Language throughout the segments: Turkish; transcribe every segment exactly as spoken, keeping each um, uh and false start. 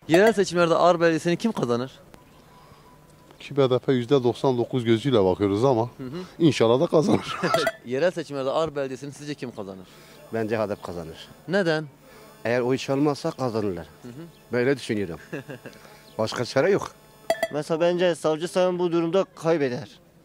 Yerel seçimlerde Ağrı Belediyesi'ni kim kazanır? Ki B D P yüzde doksan dokuz gözüyle bakıyoruz ama Hı hı. inşallah da kazanır. Yerel seçimlerde Ağrı Belediyesi'ni sizce kim kazanır? Bence H D P kazanır. Neden? Eğer o iş olmazsa kazanırlar. Hı hı. Böyle düşünüyorum. Başka çare yok. Mesela bence savcı sayan bu durumda kaybeder.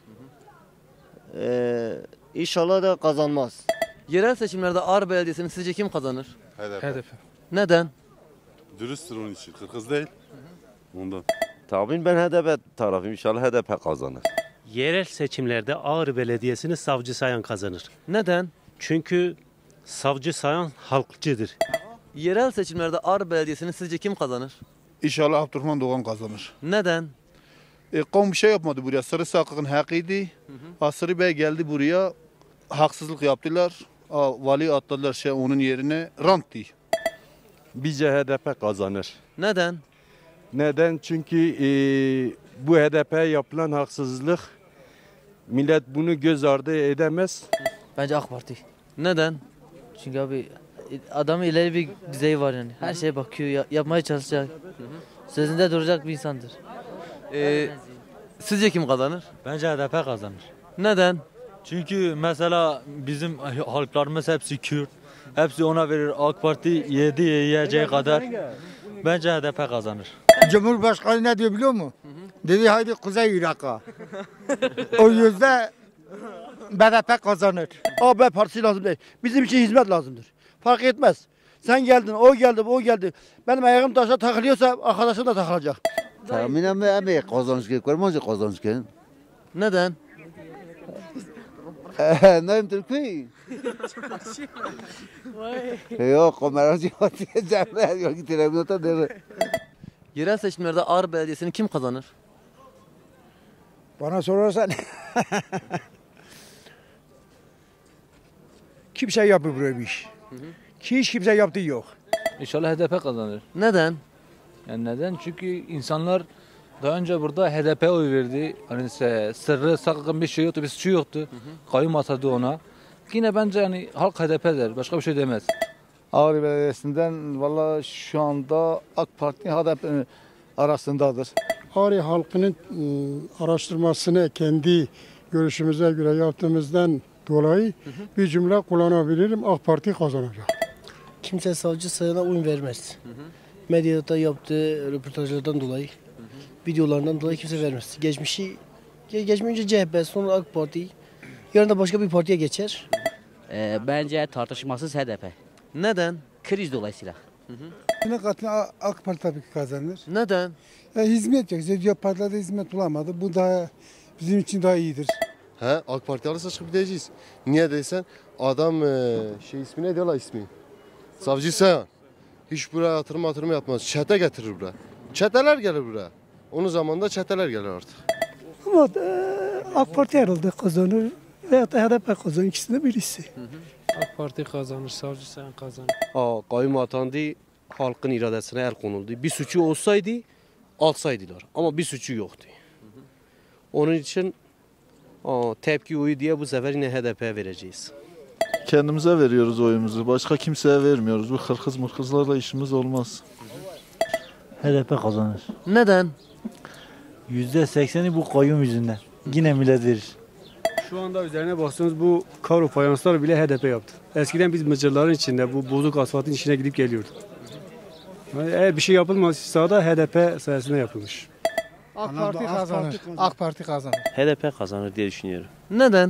Ee, inşallah da kazanmaz. Yerel seçimlerde Ağrı Belediyesi'ni sizce kim kazanır? H D P. H D P. Neden? Dürüsttür onun için. Kırkız değil. Ondan. Tabii ben H D P tarafıyım. İnşallah H D P kazanır. Yerel seçimlerde Ağrı Belediyesi'ni savcı sayan kazanır. Neden? Çünkü savcı sayan halkçıdır. Yerel seçimlerde Ağrı Belediyesi'ni sizce kim kazanır? İnşallah Abdurrahman Doğan kazanır. Neden? E, kamu bir şey yapmadı buraya. Sarı Sakık'ın hakkıydı. Asırı Bey geldi buraya. Haksızlık yaptılar. A, vali atladılar şey onun yerine. Rantti. Bizce H D P kazanır. Neden? Neden? Çünkü e, bu H D P'ye yapılan haksızlık millet bunu göz ardı edemez. Bence AK Parti. Neden? Çünkü abi adamın ileri bir düzeyi var yani. Her şeye bakıyor, ya- yapmaya çalışacak. Sözünde duracak bir insandır. Ee, sizce kim kazanır? Bence H D P kazanır. Neden? Çünkü mesela bizim halklarımız hepsi Kürt. Hepsi ona verir. AK Parti yedi yiyeceği kadar. Bence H D P kazanır. Cumhurbaşkanı ne diyor biliyor musun? Dedi haydi Kuzey Irak'a. O yüzden B D P kazanır. A B partisi lazım değil. Bizim için hizmet lazımdır. Fark etmez. Sen geldin, o geldi, o geldi. Benim ayağım taşa takılıyorsa arkadaşım da takılacak. Tahminen mi abi kazanç ki? Kormaz kazanç ki. Neden? Neyim Türkiye? Yok, kameracı atacağım. Yok, gidelim de. Yerel seçimlerde Ağrı Belediyesi'ni kim kazanır? Bana sorarsan kimse yapıyor böyle bir iş. Ki hiç kimse yaptığı yok. İnşallah H D P kazanır. Neden? Yani neden? Çünkü insanlar daha önce burada H D P oy verdi. Hani sırrı sakın bir şey yoktu, bir suçu yoktu. Kayyum atadı ona. Yine bence yani halk H D P der. Başka bir şey demez. Ağrı Belediyesi'nden valla şu anda AK Parti H D P arasındadır. Ağrı halkının araştırmasını kendi görüşümüze göre yaptığımızdan dolayı bir cümle kullanabilirim. AK Parti kazanacak. Kimse savcı sayana uyum vermez. Medyada yaptığı röportajlardan dolayı, videolarından dolayı kimse vermez. Geçmişi, geçmeyince C H P, sonra AK Parti, yarın da başka bir partiye geçer. Ee, bence tartışmasız H D P. Neden? Kriz dolayısıyla. Yine katına AK Parti tabii ki kazanır. Neden? Ya, hizmet yok. Diğer partilerde hizmet bulamadı. Bu da bizim için daha iyidir. He, AK Parti alırsa çıkıp gideceğiz. Niye deysen adam e, şey ismi ne diyorlar ismi? Savcı Sayan. Hiç buraya yatırım yatırım yapmaz. Çete getirir buraya. Çeteler gelir buraya. Onun zamanında çeteler gelir artık. Ama AK Parti herhalde kazanır veya da H D P kazanır. İkisinden birisi. AK Parti kazanır, savcı sayan kazanır. Aa, kayyum atandı, halkın iradesine el konuldu. Bir suçu olsaydı alsaydılar ama bir suçu yoktu. Onun için aa, tepki oyu diye bu sefer yine H D P'ye vereceğiz. Kendimize veriyoruz oyumuzu. Başka kimseye vermiyoruz. Bu hırkız mırkızlarla işimiz olmaz. H D P kazanır. Neden? yüzde sekseni bu kayyum yüzünden. Yine millet verir. Şu anda üzerine baksanız bu karo fayanslar bile H D P yaptı. Eskiden biz mıcırların içinde bu bozuk asfaltın içine gidip geliyorduk. Yani eğer bir şey yapılmazsa da H D P sayesinde yapılmış. AK Parti kazanır. AK Parti kazanır. H D P kazanır diye düşünüyorum. Neden?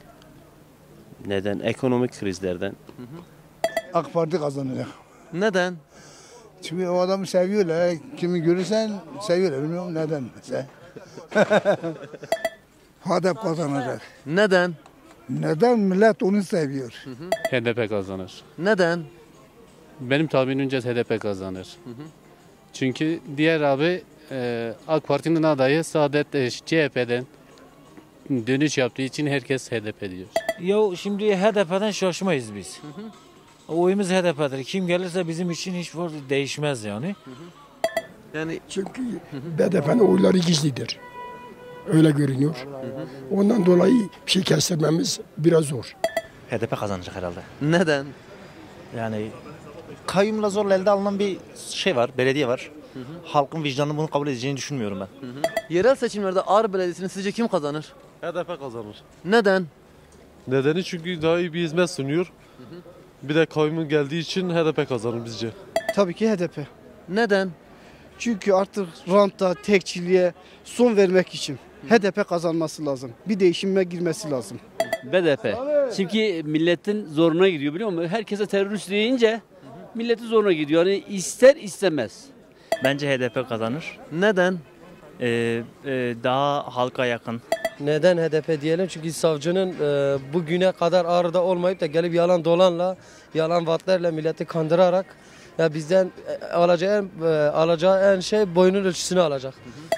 Neden? Ekonomik krizlerden. AK Parti kazanacak. Neden? Çünkü o adamı seviyorlar. Kimi görürsen seviyorlar. Bilmiyorum neden mesela. H D P kazanacak. Neden? Neden? Millet onu seviyor. H D P kazanır. Neden? Benim tahminimce H D P kazanır. Çünkü diğer abi e, AK Parti'nin adayı Saadet e, C H P'den dönüş yaptığı için herkes H D P diyor. Ya şimdi H D P'den şaşmayız biz. Oyumuz H D P'dir. Kim gelirse bizim için hiç değişmez yani. Yani çünkü B D P'nin oyları gizlidir. Öyle görünüyor. Ondan dolayı bir şey kestirmemiz biraz zor. H D P kazanacak herhalde. Neden? Yani kayyumla zorla elde alınan bir şey var, belediye var. halkın vicdanı bunu kabul edeceğini düşünmüyorum ben. Yerel seçimlerde Ağrı Belediyesi'ni sizce kim kazanır? H D P kazanır. Neden? Nedeni çünkü daha iyi bir hizmet sunuyor. Bir de kayyumun geldiği için H D P kazanır bizce. Tabii ki H D P. Neden? Çünkü artık ranta, tekçiliğe son vermek için H D P kazanması lazım. Bir değişime girmesi lazım. B D P. Çünkü milletin zoruna gidiyor biliyor musun? Herkese terörist deyince milletin zoruna gidiyor. Yani ister istemez. Bence H D P kazanır. Neden? Ee, e, daha halka yakın. Neden H D P diyelim? Çünkü savcının e, bugüne kadar Ağrı'da olmayıp da gelip yalan dolanla, yalan vaatlerle milleti kandırarak ya bizden e, alacağı en, e, alacağı en şey boyunun ölçüsünü alacak.